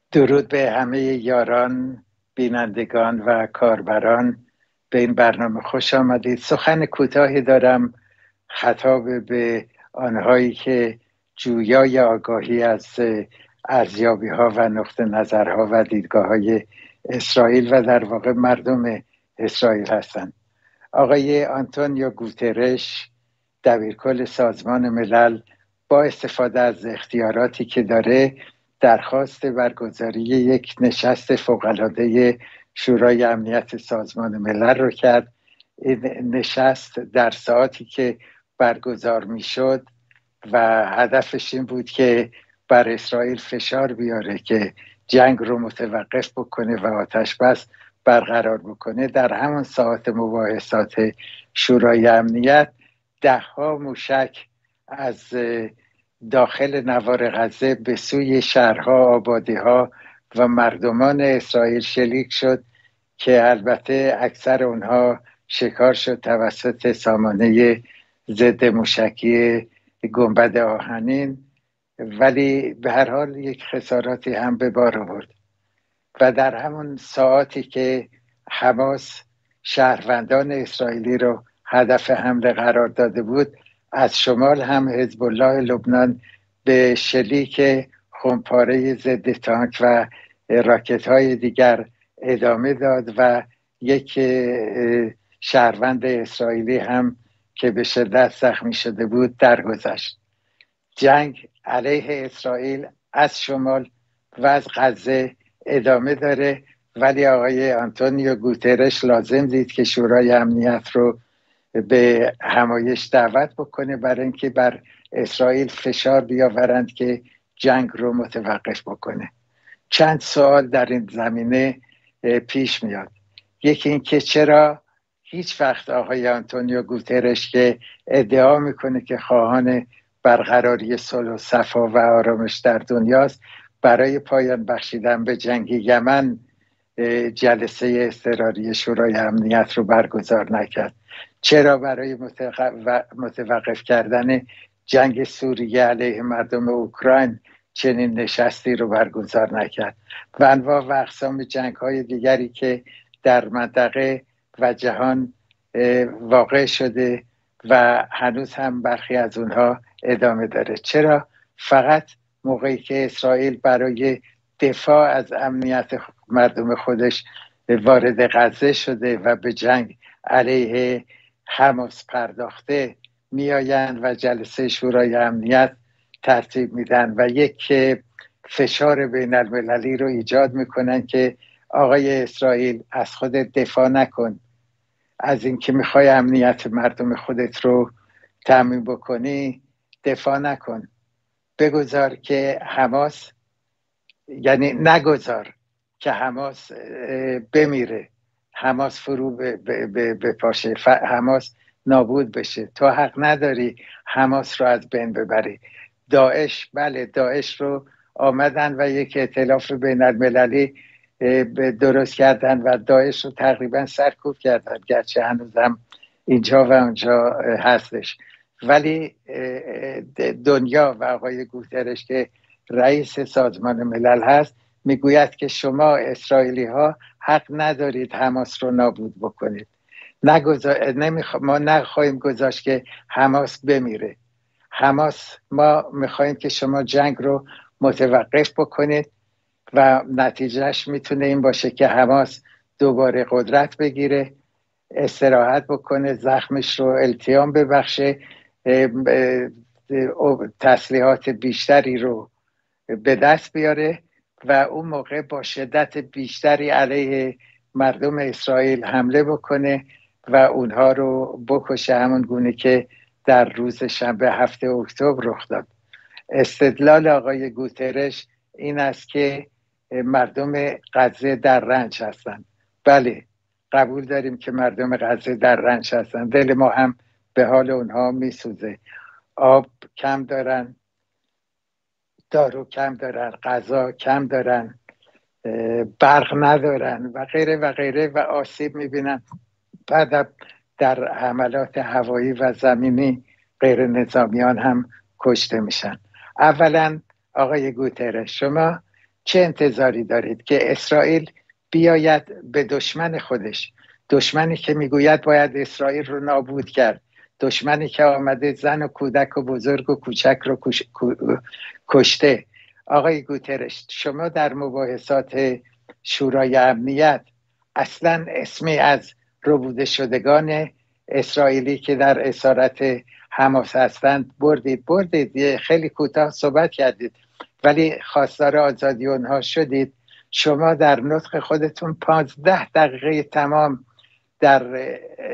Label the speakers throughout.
Speaker 1: درود به همه یاران، بینندگان و کاربران. به این برنامه خوش آمدید. سخن کوتاهی دارم خطاب به آنهایی که جویای آگاهی از ارزیابی ها و نقطه نظرها و دیدگاه های اسرائیل و در واقع مردم اسرائیل هستند. آقای آنتونیو گوترش، دبیرکل سازمان ملل، با استفاده از اختیاراتی که داره درخواست برگزاری یک نشست فوق‌العاده شورای امنیت سازمان ملل رو کرد. این نشست در ساعتی که برگزار میشد و هدفش این بود که بر اسرائیل فشار بیاره که جنگ رو متوقف بکنه و آتش بس برقرار بکنه، در همون ساعت مباحثات شورای امنیت 10 موشک از داخل نوار غزه به سوی شهرها، آبادیها و مردمان اسرائیل شلیک شد که البته اکثر اونها شکار شد توسط سامانه ضد موشکی گنبد آهنین، ولی به هر حال یک خساراتی هم به بار آورد. و در همون ساعتی که حماس شهروندان اسرائیلی رو هدف حمله قرار داده بود، از شمال هم حزب الله لبنان به شلیک خمپاره ضد تانک و راکت های دیگر ادامه داد و یک شهروند اسرائیلی هم که به شدت زخمی شده بود درگذشت. جنگ علیه اسرائیل از شمال و از غزه ادامه داره، ولی آقای آنتونیو گوترش لازم دید که شورای امنیت رو به همایش دعوت بکنه برای اینکه بر اسرائیل فشار بیاورند که جنگ رو متوقف بکنه. چند سوال در این زمینه پیش میاد. یکی این که چرا هیچ وقت آقای آنتونیو گوترش که ادعا میکنه که خواهان برقراری صلح و صفا و آرامش در دنیاست، برای پایان بخشیدن به جنگ یمن جلسه اضطراری شورای امنیت رو برگزار نکرد؟ چرا برای متوقف کردن جنگ سوریه علیه مردم اوکراین چنین نشستی رو برگزار نکرد؟ و انواع و اقسام جنگ های دیگری که در منطقه و جهان واقع شده و هنوز هم برخی از اونها ادامه داره. چرا فقط موقعی که اسرائیل برای دفاع از امنیت مردم خودش وارد غزه شده و به جنگ علیه حماس پرداخته میآیند و جلسه شورای امنیت ترتیب میدن و یک فشار بین المللی رو ایجاد میکنن که آقای اسرائیل از خود دفاع نکن، از اینکه میخوای امنیت مردم خودت رو تامین بکنی دفاع نکن، بگذار که حماس، یعنی نگذار که حماس بمیره، حماس فرو بپاشه، حماس نابود بشه. تو حق نداری حماس رو از بین ببری. داعش، بله داعش رو آمدن و یک ائتلاف بین المللی درست کردن و داعش رو تقریبا سرکوب کردن، گرچه هنوزم اینجا و اونجا هستش. ولی دنیا و آقای گوترش که رئیس سازمان ملل هست میگوید که شما اسرائیلی ها حق ندارید حماس رو نابود بکنید. ما نخواهیم گذاشت که حماس بمیره. ما میخواهیم که شما جنگ رو متوقف بکنید و نتیجهش میتونه این باشه که حماس دوباره قدرت بگیره، استراحت بکنه، زخمش رو التیام ببخشه، تسلیحات بیشتری رو به دست بیاره و اون موقع با شدت بیشتری علیه مردم اسرائیل حمله بکنه و اونها رو بکشه، همون گونه که در روز شنبه 7 اکتبر رخ داد. استدلال آقای گوترش این است که مردم غزه در رنج هستند. بله، قبول داریم که مردم غزه در رنج هستند، دل ما هم به حال اونها میسوزه. آب کم دارن، دارو کم دارن، غذا کم دارن، برق ندارن و غیره و غیره و آسیب میبینن. بعد در حملات هوایی و زمینی غیر نظامیان هم کشته میشن. اولا آقای گوترش، شما چه انتظاری دارید که اسرائیل بیاید به دشمن خودش، دشمنی که میگوید باید اسرائیل رو نابود کرد، دشمنی که آمده زن و کودک و بزرگ و کوچک رو کشته. آقای گوترش، شما در مباحثات شورای امنیت اصلا اسمی از ربوده شدگان اسرائیلی که در اسارت حماس هستند بردید خیلی کوتاه صحبت کردید، ولی خواستار آزادی اونها شدید. شما در نطق خودتون 15 دقیقه تمام در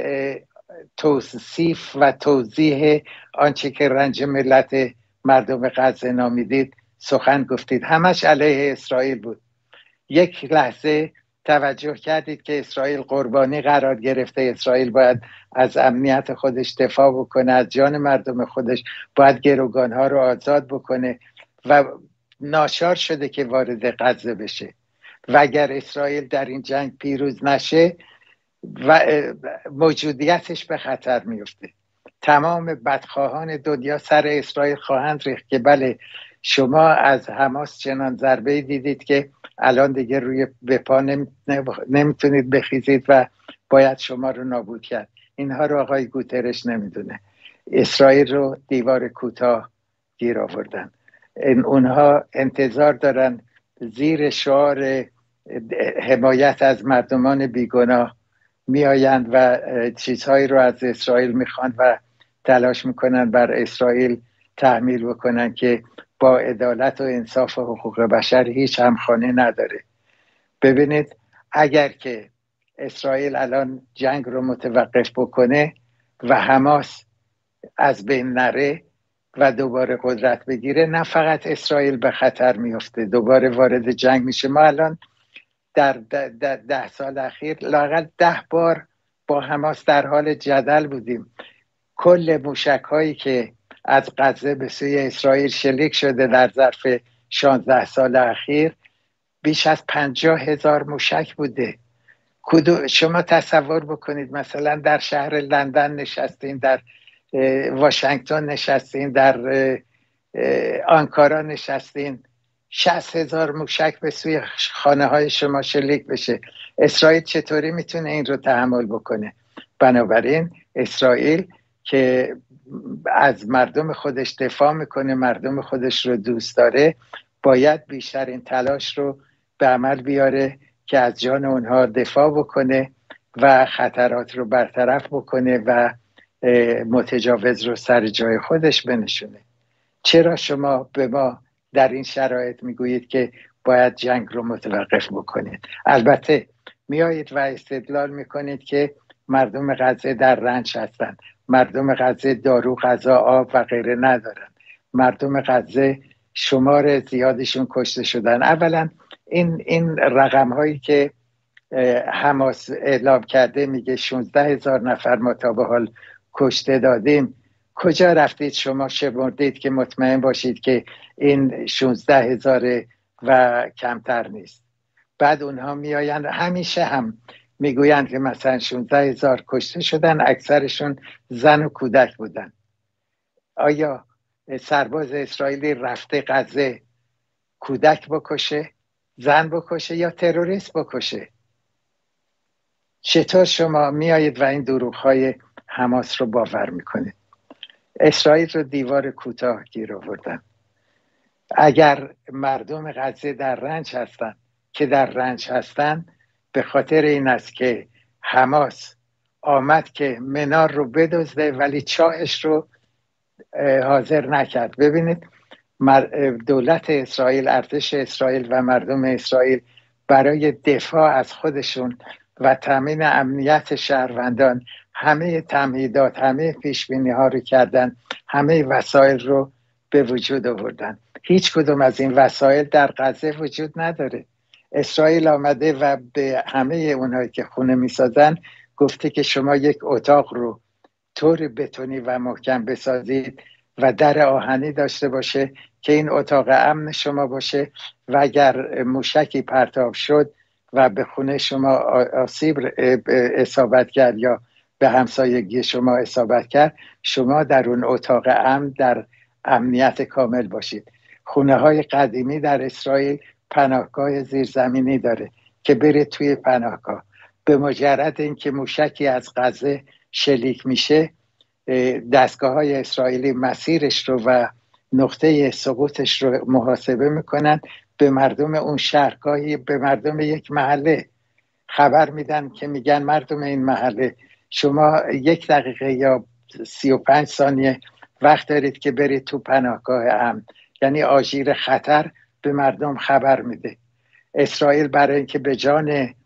Speaker 1: توصیف و توضیح آنچه که رنج ملت مردم غزه نامیدید سخن گفتید، همش علیه اسرائیل بود. یک لحظه توجه کردید که اسرائیل قربانی قرار گرفته، اسرائیل باید از امنیت خودش دفاع بکنه، از جان مردم خودش باید گروگانها رو آزاد بکنه و ناچار شده که وارد غزه بشه و اگر اسرائیل در این جنگ پیروز نشه و موجودیتش به خطر میفته. تمام بدخواهان دنیا سر اسرائیل خواهند ریخت که بله شما از حماس چنان ضربه دیدید که الان دیگه روی به پا نمیتونید بخیزید و باید شما رو نابود کرد. اینها رو آقای گوترش نمیدونه. اسرائیل رو دیوار کوتاه گیر آوردن. اونها انتظار دارن زیر شعار حمایت از مردمان بیگناه میآیند و چیزهایی رو از اسرائیل میخوان و تلاش میکنن بر اسرائیل تحمیل بکنن که با عدالت و انصاف و حقوق بشر هیچ همخوانی نداره. ببینید اگر که اسرائیل الان جنگ رو متوقف بکنه و حماس از بین نره و دوباره قدرت بگیره، نه فقط اسرائیل به خطر میفته، دوباره وارد جنگ میشه. ما الان در 10 سال اخیر لااقل 10 بار با حماس در حال جدل بودیم. کل موشک هایی که از غزه به سوی اسرائیل شلیک شده در ظرف 16 سال اخیر بیش از 50,000 موشک بوده. شما تصور بکنید مثلا در شهر لندن نشستین، در واشنگتن نشستین، در آنکارا نشستین، 60,000 موشک به سوی خانه های شما شلیک بشه. اسرائیل چطوری میتونه این رو تحمل بکنه؟ بنابراین اسرائیل که از مردم خودش دفاع میکنه، مردم خودش رو دوست داره، باید بیشترین تلاش رو به عمل بیاره که از جان اونها دفاع بکنه و خطرات رو برطرف بکنه و متجاوز رو سر جای خودش بنشونه. چرا شما به ما در این شرایط میگویید که باید جنگ رو متوقف بکنید؟ البته میایید و استدلال میکنید که مردم غزه در رنج هستند، مردم غزه دارو، غذا، آب و غیره ندارن، مردم غزه شمار زیادشون کشته شدن. اولا این رقم هایی که حماس اعلام کرده میگه 16,000 نفر ما تا به حال کشته دادیم، کجا رفتید شما شمردید که مطمئن باشید که این 16,000 و کمتر نیست؟ بعد اونها میآیند همیشه هم میگویند که مثلا 16,000 کشته شدن، اکثرشون زن و کودک بودن. آیا سرباز اسرائیلی رفته غزه کودک بکشه، زن بکشه یا تروریست بکشه؟ چطور شما میایید و این دروغ‌های حماس رو باور میکنید؟ اسرائیل رو دیوار کوتاه گیر آوردن. اگر مردم غزه در رنج هستن که در رنج هستن به خاطر این است که حماس آمد که منار رو بدزده ولی چاهش رو حاضر نکرد. ببینید دولت اسرائیل، ارتش اسرائیل و مردم اسرائیل برای دفاع از خودشون و تامین امنیت شهروندان همه تمهیدات، همه پیشبینی ها رو کردن، همه وسایل رو به وجود آوردن. هیچ کدوم از این وسایل در غزه وجود نداره. اسرائیل آمده و به همه اونایی که خونه میسازن گفته که شما یک اتاق رو طور بتونی و محکم بسازید و در آهنی داشته باشه که این اتاق امن شما باشه و اگر موشکی پرتاب شد و به خونه شما آسیب اصابت کرد یا به همسایگی شما اصابت کرد، شما در اون اتاق امن در امنیت کامل باشید. خونه های قدیمی در اسرائیل پناهگاه زیرزمینی داره که بره توی پناهگاه. به مجرد اینکه موشکی از غزه شلیک میشه، دستگاه‌های اسرائیلی مسیرش رو و نقطه سقوطش رو محاسبه میکنن، به مردم اون شهرگاهی، به مردم یک محله خبر میدن که میگن مردم این محله شما 1 دقیقه یا 35 ثانیه وقت دارید که برید تو پناهگاه امن. یعنی آژیر خطر به مردم خبر میده. اسرائیل برای اینکه به جان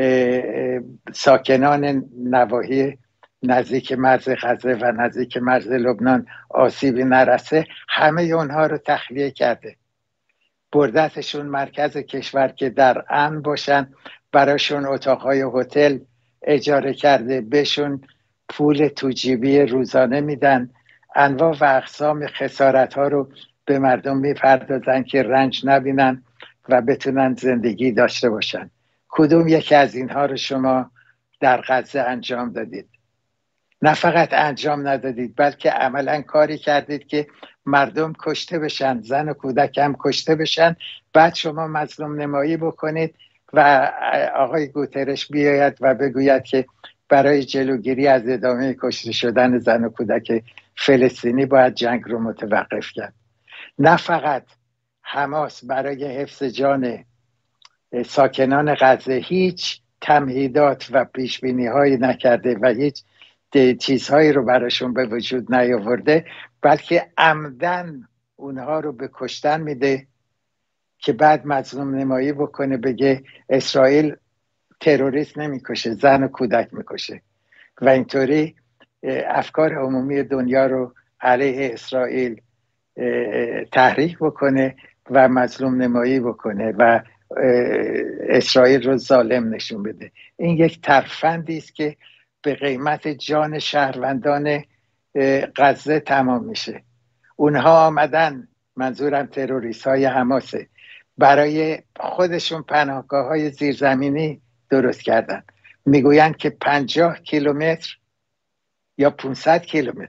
Speaker 1: ساکنان نواحی نزدیک مرز غزه و نزدیک مرز لبنان آسیبی نرسه، همه اونها رو تخلیه کرده، بردتشون مرکز کشور که در امن باشن، براشون اتاقهای هتل اجاره کرده، بهشون پول تو جیبی روزانه میدن، انواع و اقسام خسارت ها رو به مردم میپردازن که رنج نبینن و بتونن زندگی داشته باشن. کدوم یکی از اینها رو شما در غزه انجام دادید؟ نه فقط انجام ندادید، بلکه عملا کاری کردید که مردم کشته بشن، زن و کودک هم کشته بشن. بعد شما مظلوم نمایی بکنید و آقای گوترش بیاید و بگوید که برای جلوگیری از ادامه کشته شدن زن و کودک فلسطینی باید جنگ رو متوقف کرد. نه فقط حماس برای حفظ جان ساکنان غزه هیچ تمهیدات و پیشبینی هایی نکرده و هیچ چیزهایی رو براشون به وجود نیاورده، بلکه عمدن اونها رو به کشتن میده که بعد مظلوم نمایی بکنه، بگه اسرائیل تروریست نمیکشه، زن و کودک میکشه و اینطوری افکار عمومی دنیا رو علیه اسرائیل تحریک بکنه و مظلوم نمایی بکنه و اسرائیل رو ظالم نشون بده. این یک ترفندی است که به قیمت جان شهروندان غزه تمام میشه. اونها آمدن، منظورم تروریست های حماسه، برای خودشون پناهگاه های زیرزمینی درست کردن. میگویند که 50 کیلومتر یا 500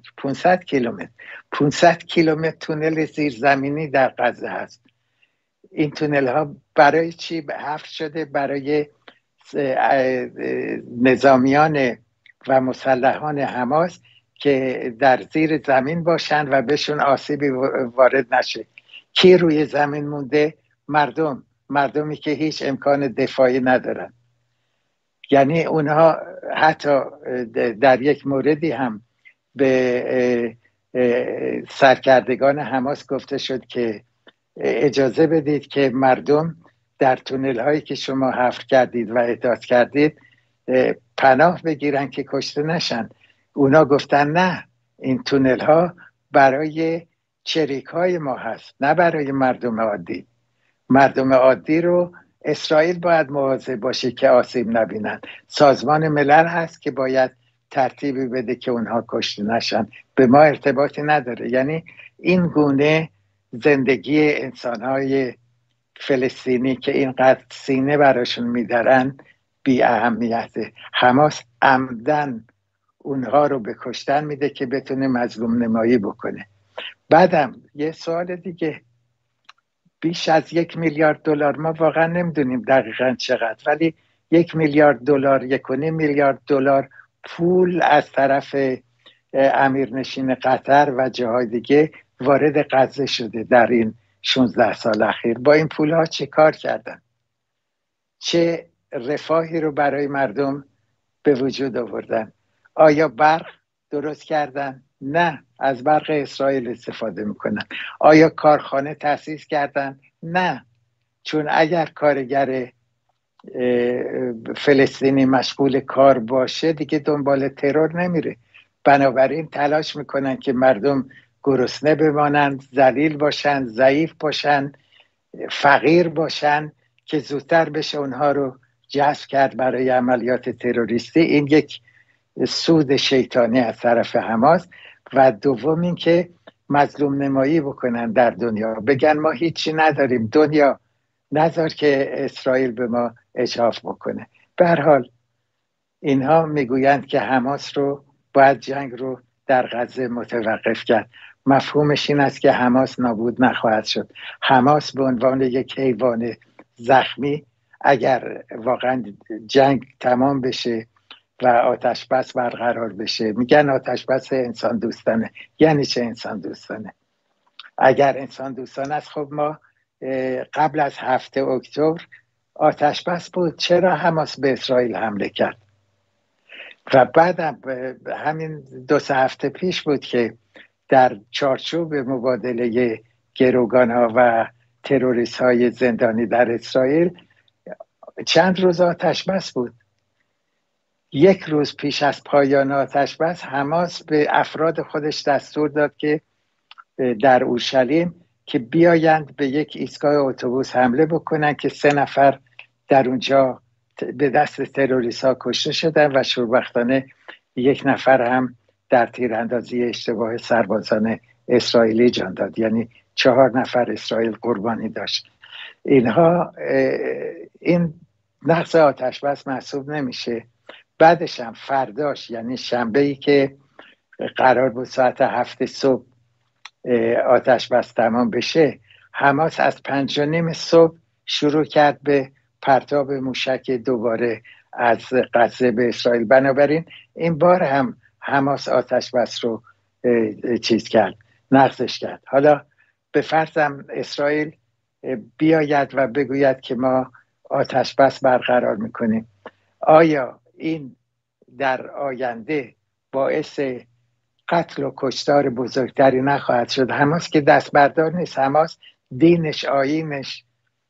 Speaker 1: کیلومتر تونل زیرزمینی در غزه هست. این تونل ها برای چی حفر شده؟ برای نظامیان و مسلحان حماس که در زیر زمین باشن و بهشون آسیبی وارد نشه. کی روی زمین مونده؟ مردمی که هیچ امکان دفاعی ندارن. یعنی اونها حتی در یک موردی هم به سرکردگان حماس گفته شد که اجازه بدید که مردم در تونل هایی که شما حفر کردید و احداث کردید پناه بگیرن که کشته نشن. اونا گفتن نه، این تونل ها برای چریک های ما هست، نه برای مردم عادی. مردم عادی رو اسرائیل باید مواظب باشه که آسیب نبینن. سازمان ملل هست که باید ترتیبی بده که اونها کشته نشن، به ما ارتباطی نداره. یعنی این گونه زندگی انسانهای فلسطینی که اینقدر سینه براشون میدارن بی اهمیته. حماس عمدن اونها رو به کشتن میده که بتونه مظلوم نمایی بکنه. بعدم یه سوال دیگه، بیش از 1 میلیارد دلار، ما واقعا نمیدونیم دقیقا چقدر، ولی 1 میلیارد دلار، 1.5 میلیارد دلار پول از طرف امیرنشین قطر و جاهای دیگه وارد غزه شده در این 16 سال اخیر. با این پول ها چه کار کردن؟ چه رفاهی رو برای مردم به وجود آوردن؟ آیا برق درست کردن؟ نه، از برق اسرائیل استفاده میکنن. آیا کارخانه تأسیس کردن؟ نه، چون اگر کارگر فلسطینی مشغول کار باشه دیگه دنبال ترور نمیره. بنابراین تلاش میکنن که مردم گرسنه بمانند، ذلیل باشن، ضعیف باشن، فقیر باشن که زودتر بشه اونها رو جذب کرد برای عملیات تروریستی. این یک سود شیطانی از طرف حماس. و دوم این که مظلوم نمایی بکنن در دنیا، بگن ما هیچی نداریم، دنیا نذار که اسرائیل به ما اجحاف بکنه. به هر حال اینها میگویند که حماس رو باید جنگ رو در غزه متوقف کرد. مفهومش این است که حماس نابود نخواهد شد. حماس به عنوان یک حیوان زخمی، اگر واقعا جنگ تمام بشه و آتش بس برقرار بشه، میگن آتش بس انسان دوستانه. یعنی چه انسان دوستانه؟ اگر انسان دوستانه است، خب ما قبل از 7 اکتبر آتش بس بود، چرا حماس به اسرائیل حمله کرد؟ و بعدم همین 2-3 هفته پیش بود که در چارچوب مبادله گروگان ها و تروریست های زندانی در اسرائیل چند روز آتش بس بود. 1 روز پیش از پایان آتش بس حماس به افراد خودش دستور داد که در اورشلیم که بیایند به یک ایستگاه اتوبوس حمله بکنن که 3 نفر در اونجا به دست تروریست ها کشته شدن و شوربختانه 1 نفر هم در تیراندازی اشتباه سربازان اسرائیلی جان داد. یعنی 4 نفر اسرائیل قربانی داشت. این نقض آتش بس محسوب نمیشه. بعدش هم فرداش، یعنی شنبه‌ای که قرار بود ساعت 7 صبح آتش بس تمام بشه، حماس از 5:30 صبح شروع کرد به پرتاب موشک دوباره از غزه به اسرائیل. بنابراین این بار هم حماس آتش بس رو نقضش کرد. حالا به فرضم اسرائیل بیاید و بگوید که ما آتش بس برقرار میکنیم، آیا این در آینده باعث قتل و کشتار بزرگتری نخواهد شد؟ حماس که دست بردار نیست. حماس دینش، آیینش،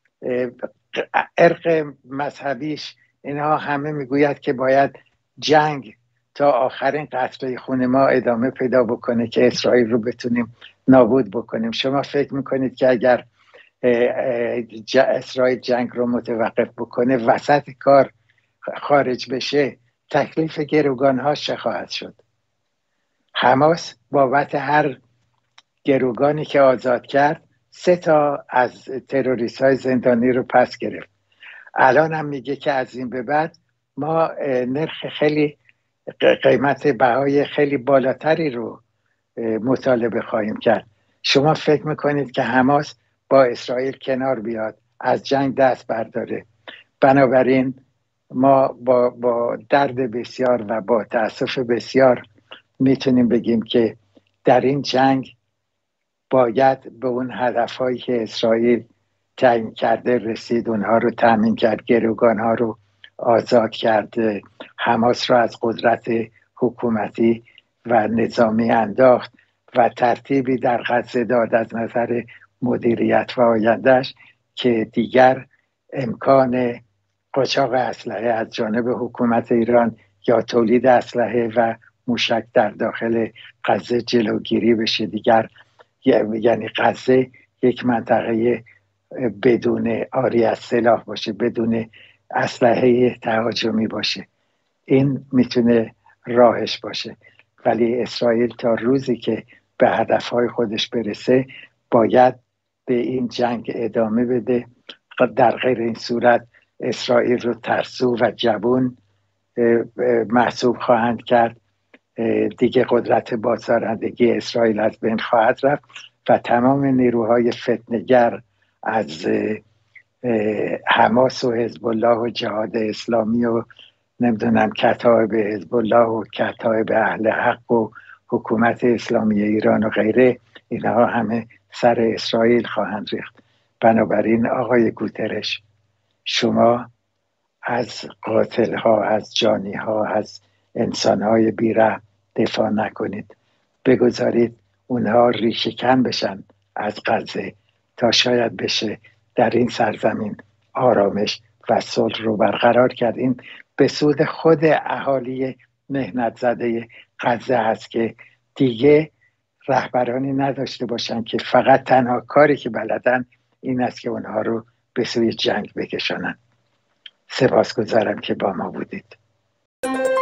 Speaker 1: ارق مذهبیش، اینها همه میگوید که باید جنگ تا آخرین قطره خون ما ادامه پیدا بکنه که اسرائیل رو بتونیم نابود بکنیم. شما فکر میکنید که اگر اسرائیل جنگ رو متوقف بکنه، وسط کار خارج بشه، تکلیف گروگان‌ها چه خواهد شد؟ حماس بابت هر گروگانی که آزاد کرد 3 تا از تروریست های زندانی رو پس گرفت. الان هم میگه که از این به بعد ما نرخ خیلی قیمت بهای خیلی بالاتری رو مطالبه خواهیم کرد. شما فکر میکنید که حماس با اسرائیل کنار بیاد، از جنگ دست برداره؟ بنابراین ما با درد بسیار و با تأسف بسیار میتونیم بگیم که در این جنگ باید به اون هدفهایی که اسرائیل تعیین کرده رسید، اونها رو تامین کرد، گروگانها رو آزاد کرد، حماس رو از قدرت حکومتی و نظامی انداخت و ترتیبی در غزه داد از نظر مدیریت و آیندهش که دیگر امکان قاچاق اسلحه از جانب حکومت ایران یا تولید اسلحه و موشک در داخل غزه جلوگیری بشه. دیگر یعنی غزه یک منطقه بدون آری از سلاح باشه، بدون اسلحه تهاجمی باشه. این میتونه راهش باشه. ولی اسرائیل تا روزی که به هدفهای خودش برسه باید به این جنگ ادامه بده. در غیر این صورت اسرائیل رو ترسو و جبون محسوب خواهند کرد. دیگه قدرت بازدارندگی اسرائیل از بین خواهد رفت و تمام نیروهای فتنه‌گر از حماس و حزب الله و جهاد اسلامی و نمیدونم کتایب حزب الله و کتایب اهل حق و حکومت اسلامی ایران و غیره، اینها همه سر اسرائیل خواهند ریخت. بنابراین آقای گوترش، شما از قاتل ها، از جانی ها، از انسان های بی‌رحم دفاع نکنید. بگذارید اونها ریشه‌کن بشن از غزه تا شاید بشه در این سرزمین آرامش و صلح رو برقرار کرد. این به سود خود اهالی مهنت زده غزه هست که دیگه رهبرانی نداشته باشن که فقط تنها کاری که بلدن این است که اونها رو به سوی جنگ بکشانن. سپاسگزارم که با ما بودید.